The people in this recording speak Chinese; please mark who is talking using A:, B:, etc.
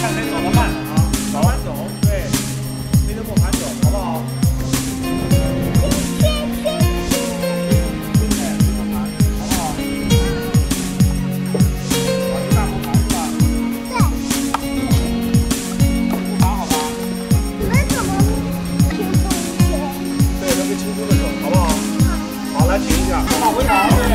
A: 看谁走得慢啊，早晚走，对，推着磨盘走，好不好？来停一下，好，回场。